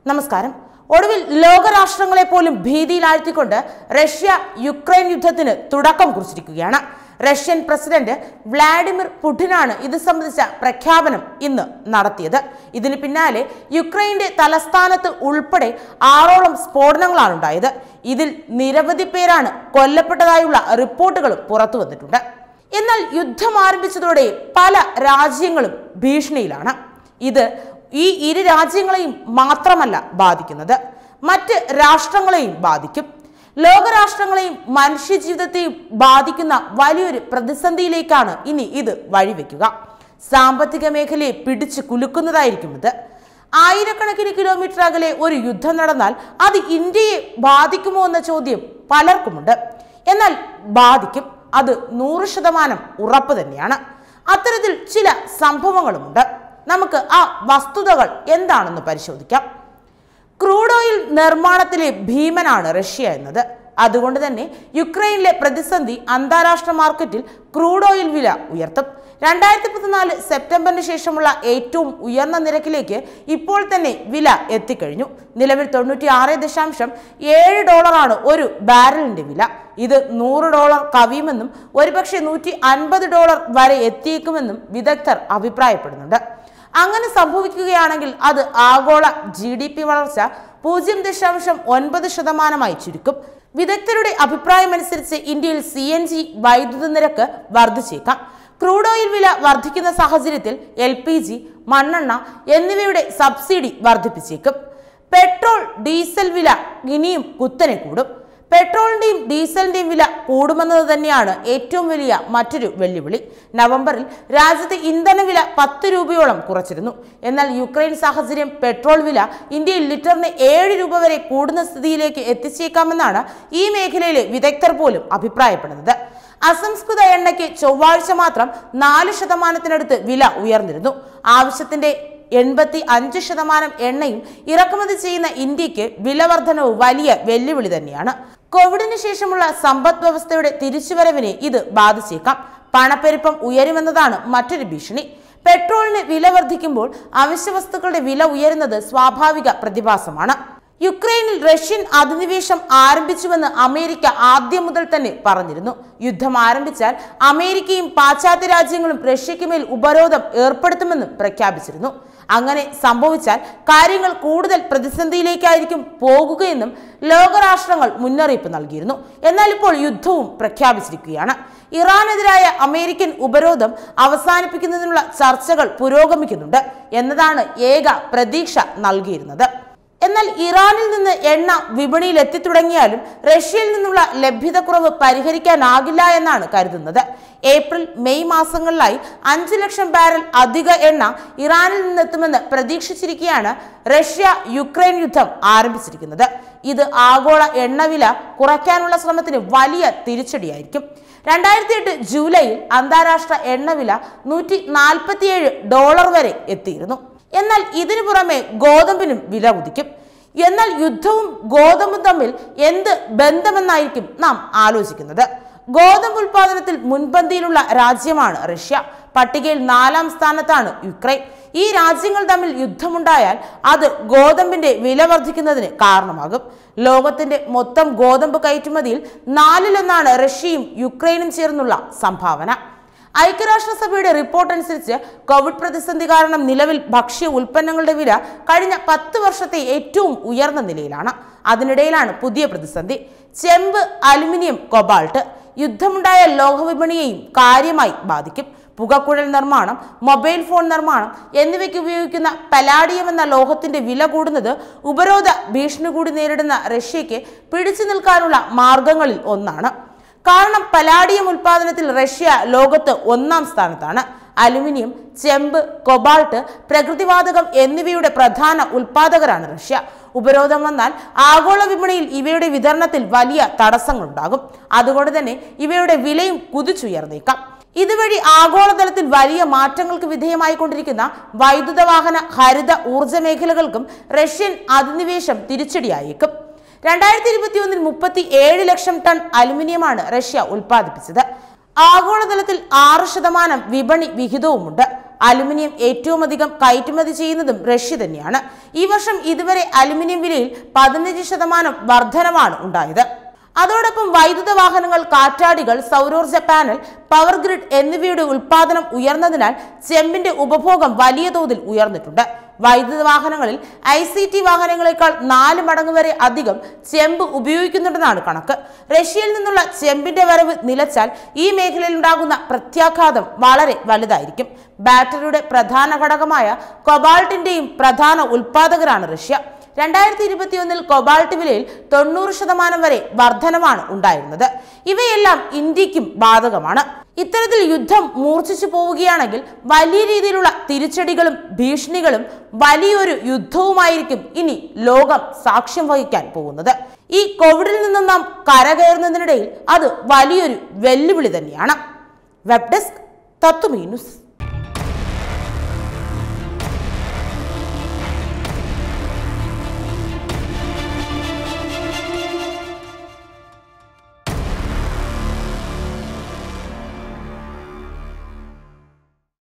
നമസ്കാരം. ഒടുവിൽ ലോകരാഷ്ട്രങ്ങളെ പോലും ഭീതിയിലാഴ്ത്തിക്കൊണ്ട് റഷ്യ യുക്രൈൻ യുദ്ധത്തിന് തുടക്കം കുറിച്ചിരിക്കുകയാണ്. റഷ്യൻ പ്രസിഡന്റ് വ്ളാഡിമിർ പുടിനാണ് ഇത് സംബന്ധിച്ച പ്രഖ്യാപനം ഇന്ന് നടത്തിയത്. ഇതിന് പിന്നാലെ യുക്രൈന്റെ തലസ്ഥാനത്ത് ഉൾപ്പെടെ 6ഓളം സ്ഫോടനങ്ങളാണ് ഉണ്ടായത്. ഇതിൽ നിരവധി പേരാണ് കൊല്ലപ്പെട്ടതായുള്ള റിപ്പോർട്ടുകൾ പുറത്തു വന്നിട്ടുണ്ട്. എന്നാൽ യുദ്ധം ആരംഭിച്ചതോടെ പല രാജ്യങ്ങളും ഭീഷണിയിലാണ്. ഇത് ഈ ഇരു രാജ്യങ്ങളെയും മാത്രമല്ല ബാധിക്കുന്നത്, മറ്റ് രാഷ്ട്രങ്ങളെയും ബാധിക്കും. ലോകരാഷ്ട്രങ്ങളെയും മനുഷ്യജീവിതത്തെയും ബാധിക്കുന്ന വലിയൊരു പ്രതിസന്ധിയിലേക്കാണ് ഇനി ഇത് വഴിവെക്കുക. സാമ്പത്തിക മേഖലയെ പിടിച്ചു കുലുക്കുന്നതായിരിക്കും ഇത്. ആയിരക്കണക്കിന് കിലോമീറ്റർ അകലെ ഒരു യുദ്ധം നടന്നാൽ അത് ഇന്ത്യയെ ബാധിക്കുമോ എന്ന ചോദ്യം പലർക്കുമുണ്ട്. എന്നാൽ ബാധിക്കും, അത് 100% ഉറപ്പ് തന്നെയാണ്. അത്തരത്തിൽ ചില സംഭവങ്ങളുമുണ്ട്. നമുക്ക് ആ വസ്തുതകൾ എന്താണെന്ന് പരിശോധിക്കാം. ക്രൂഡ് ഓയിൽ നിർമ്മാണത്തിലെ ഭീമനാണ് റഷ്യ എന്നത്. അതുകൊണ്ട് തന്നെ യുക്രൈനിലെ പ്രതിസന്ധി അന്താരാഷ്ട്ര മാർക്കറ്റിൽ ക്രൂഡ് ഓയിൽ വില ഉയർത്തും. 2014 സെപ്റ്റംബറിന് ശേഷമുള്ള ഏറ്റവും ഉയർന്ന നിരക്കിലേക്ക് ഇപ്പോൾ തന്നെ വില എത്തിക്കഴിഞ്ഞു. നിലവിൽ $96.7 ഒരു ബാരലിന്റെ വില. ഇത് $100 കവിയുമെന്നും ഒരുപക്ഷെ $150 വരെ എത്തിയേക്കുമെന്നും വിദഗ്ധർ അഭിപ്രായപ്പെടുന്നുണ്ട്. അങ്ങനെ സംഭവിക്കുകയാണെങ്കിൽ അത് ആഗോള GDP വളർച്ച 0.9% ചുരുക്കും. വിദഗ്ധരുടെ അഭിപ്രായമനുസരിച്ച് ഇന്ത്യയിൽ CNG വൈദ്യുത നിരക്ക് വർദ്ധിച്ചേക്കാം. ക്രൂഡ് ഓയിൽ വില വർദ്ധിക്കുന്ന സാഹചര്യത്തിൽ LPG, മണ്ണെണ്ണ എന്നിവയുടെ സബ്സിഡി വർദ്ധിപ്പിച്ചേക്കും. പെട്രോൾ, ഡീസൽ വില ഇനിയും കുത്തനെ കൂടും. പെട്രോളിന്റെയും ഡീസലിന്റെയും വില കൂടുമെന്നത് തന്നെയാണ് ഏറ്റവും വലിയ മറ്റൊരു വെല്ലുവിളി. നവംബറിൽ രാജ്യത്തെ ഇന്ധനവില 10 രൂപയോളം കുറച്ചിരുന്നു. എന്നാൽ യുക്രൈൻ സാഹചര്യം പെട്രോൾ വില ഇന്ത്യയിൽ ലിറ്ററിന് 7 രൂപ വരെ കൂടുന്ന സ്ഥിതിയിലേക്ക് എത്തിച്ചേക്കാമെന്നാണ് ഈ മേഖലയിലെ വിദഗ്ധർ പോലും അഭിപ്രായപ്പെടുന്നത്. അസംസ്കൃത എണ്ണയ്ക്ക് ചൊവ്വാഴ്ച മാത്രം 4% വില ഉയർന്നിരുന്നു. ആവശ്യത്തിന്റെ 85% എണ്ണയും ഇറക്കുമതി ചെയ്യുന്ന ഇന്ത്യക്ക് വില വർധനവ് വലിയ വെല്ലുവിളി തന്നെയാണ്. കോവിഡിന് ശേഷമുള്ള സമ്പദ് വ്യവസ്ഥയുടെ തിരിച്ചുവരവിനെ ഇത് ബാധിച്ചേക്കാം. പണപ്പെരുപ്പം ഉയരുമെന്നതാണ് മറ്റൊരു ഭീഷണി. പെട്രോളിന് വില വർദ്ധിക്കുമ്പോൾ അവശ്യവസ്തുക്കളുടെ വില ഉയരുന്നത് സ്വാഭാവിക പ്രതിഭാസമാണ്. യുക്രൈനിൽ റഷ്യൻ അധിനിവേശം ആരംഭിച്ചുവെന്ന് അമേരിക്ക ആദ്യം മുതൽ തന്നെ പറഞ്ഞിരുന്നു. യുദ്ധം ആരംഭിച്ചാൽ അമേരിക്കയും പാശ്ചാത്യ രാജ്യങ്ങളും റഷ്യയ്ക്ക് മേൽ ഉപരോധം ഏർപ്പെടുത്തുമെന്നും പ്രഖ്യാപിച്ചിരുന്നു. അങ്ങനെ സംഭവിച്ചാൽ കാര്യങ്ങൾ കൂടുതൽ പ്രതിസന്ധിയിലേക്കായിരിക്കും പോകുകയെന്നും ലോകരാഷ്ട്രങ്ങൾ മുന്നറിയിപ്പ് നൽകിയിരുന്നു. എന്നാൽ ഇപ്പോൾ യുദ്ധവും പ്രഖ്യാപിച്ചിരിക്കുകയാണ്. ഇറാനെതിരായ അമേരിക്കൻ ഉപരോധം അവസാനിപ്പിക്കുന്നതിനുള്ള ചർച്ചകൾ പുരോഗമിക്കുന്നുണ്ട് എന്നതാണ് ഏക പ്രതീക്ഷ നൽകിയിരുന്നത്. എന്നാൽ ഇറാനിൽ നിന്ന് എണ്ണ വിപണിയിൽ എത്തിത്തുടങ്ങിയാലും റഷ്യയിൽ നിന്നുള്ള ലഭ്യതക്കുറവ് പരിഹരിക്കാനാകില്ല എന്നാണ് കരുതുന്നത്. ഏപ്രിൽ, മെയ് മാസങ്ങളിലായി 5 ലക്ഷം ബാരൽ അധിക എണ്ണ ഇറാനിൽ നിന്നെത്തുമെന്ന് പ്രതീക്ഷിച്ചിരിക്കെയാണ് റഷ്യ യുക്രൈൻ യുദ്ധം ആരംഭിച്ചിരിക്കുന്നത്. ഇത് ആഗോള എണ്ണവില കുറയ്ക്കാനുള്ള ശ്രമത്തിന് വലിയ തിരിച്ചടിയായിരിക്കും. 2008 ജൂലൈയിൽ അന്താരാഷ്ട്ര എണ്ണവില $147 വരെ എത്തിയിരുന്നു. എന്നാൽ ഇതിനു പുറമെ ഗോതമ്പിനും വില കുതിക്കും. എന്നാൽ യുദ്ധവും ഗോതമ്പും തമ്മിൽ എന്ത് ബന്ധമെന്നായിരിക്കും നാം ആലോചിക്കുന്നത്. ഗോതമ്പ് ഉൽപാദനത്തിൽ മുൻപന്തിയിലുള്ള രാജ്യമാണ് റഷ്യ. പട്ടികയിൽ 4ാം സ്ഥാനത്താണ് യുക്രൈൻ. ഈ രാജ്യങ്ങൾ തമ്മിൽ യുദ്ധമുണ്ടായാൽ അത് ഗോതമ്പിന്റെ വില വർദ്ധിക്കുന്നതിന് കാരണമാകും. ലോകത്തിന്റെ മൊത്തം ഗോതമ്പ് കയറ്റുമതിയിൽ 4/1 റഷ്യയും യുക്രൈനും ചേർന്നുള്ള സംഭാവന. ഐക്യരാഷ്ട്രസഭയുടെ റിപ്പോർട്ട് അനുസരിച്ച് കോവിഡ് പ്രതിസന്ധി കാരണം നിലവിൽ ഭക്ഷ്യ ഉൽപ്പന്നങ്ങളുടെ വില കഴിഞ്ഞ 10 വർഷത്തെ ഏറ്റവും ഉയർന്ന നിലയിലാണ്. അതിനിടയിലാണ് പുതിയ പ്രതിസന്ധി. ചെമ്പ്, അലുമിനിയം, കൊബാൾട്ട് യുദ്ധമുണ്ടായ ലോഹവിപണിയെയും കാര്യമായി ബാധിക്കും. പുകക്കുഴൽ നിർമ്മാണം, മൊബൈൽ ഫോൺ നിർമ്മാണം എന്നിവയ്ക്ക് ഉപയോഗിക്കുന്ന പലാഡിയം എന്ന ലോഹത്തിന്റെ വില കൂടുന്നത് ഉപരോധ ഭീഷണി കൂടി നേരിടുന്ന റഷ്യയ്ക്ക് പിടിച്ചു നിൽക്കാനുള്ള മാർഗങ്ങളിൽ ഒന്നാണ്. കാരണം പലാഡിയം ഉൽപാദനത്തിൽ റഷ്യ ലോകത്ത് 1ാം സ്ഥാനത്താണ്. അലുമിനിയം, ചെമ്പ്, കൊബാൾട്ട്, പ്രകൃതിവാതകം എന്നിവയുടെ പ്രധാന ഉൽപാദകരാണ് റഷ്യ. ഉപരോധം വന്നാൽ ആഗോള വിപണിയിൽ ഇവയുടെ വിതരണത്തിൽ വലിയ തടസ്സങ്ങളുണ്ടാകും. അതുകൊണ്ട് തന്നെ ഇവയുടെ വിലയും കുതിച്ചുയർന്നേക്കാം. ഇതുവഴി ആഗോളതലത്തിൽ വലിയ മാറ്റങ്ങൾക്ക് വിധേയമായിക്കൊണ്ടിരിക്കുന്ന വൈദ്യുത വാഹന, ഹരിത ഊർജ്ജ മേഖലകൾക്കും റഷ്യൻ അധിനിവേശം തിരിച്ചടിയായേക്കും. 2021 37 ലക്ഷം ടൺ അലുമിനിയമാണ് റഷ്യ ഉൽപ്പാദിപ്പിച്ചത്. ആഗോളതലത്തിൽ 6% വിപണി വിഹിതവുമുണ്ട്. അലുമിനിയം ഏറ്റവും അധികം കയറ്റുമതി ചെയ്യുന്നതും റഷ്യ തന്നെയാണ്. ഈ വർഷം ഇതുവരെ അലുമിനിയം വിലയിൽ 15% വർധനവാണ് ഉണ്ടായത്. അതോടൊപ്പം വൈദ്യുത വാഹനങ്ങൾ, കാറ്റാടികൾ, സൗരോർജ്ജ പാനൽ, പവർ ഗ്രിഡ് എന്നിവയുടെ ഉൽപാദനം ഉയർന്നതിനാൽ ചെമ്പിന്റെ ഉപഭോഗം വലിയ തോതിൽ ഉയർന്നിട്ടുണ്ട്. വൈദ്യുത വാഹനങ്ങളിൽ ICT വാഹനങ്ങളെക്കാൾ 4 മടങ്ങ് വരെ അധികം ചെമ്പ് ഉപയോഗിക്കുന്നുണ്ടെന്നാണ് കണക്ക്. റഷ്യയിൽ നിന്നുള്ള ചെമ്പിന്റെ വരവ് നിലച്ചാൽ ഈ മേഖലയിൽ ഉണ്ടാകുന്ന പ്രത്യാഘാതം വളരെ വലുതായിരിക്കും. ബാറ്ററിയുടെ പ്രധാന ഘടകമായ കൊബാൾട്ടിന്റെയും പ്രധാന ഉൽപാദകരാണ് റഷ്യ. 2021 കൊബാൾട്ട് വിലയിൽ 90% വരെ വർധനമാണ് ഉണ്ടായിരുന്നത്. ഇവയെല്ലാം ഇന്ത്യക്കും ബാധകമാണ്. ഇത്തരത്തിൽ യുദ്ധം മൂർച്ഛിച്ചു പോവുകയാണെങ്കിൽ വലിയ രീതിയിലുള്ള തിരിച്ചടികളും ഭീഷണികളും വലിയൊരു യുദ്ധവുമായിരിക്കും ഇനി ലോകം സാക്ഷ്യം വഹിക്കാൻ പോകുന്നത്. ഈ കോവിഡിൽ നിന്നും നാം കരകയറുന്നതിനിടയിൽ അത് വലിയൊരു വെല്ലുവിളി തന്നെയാണ്. Web desk Tatwamayi news.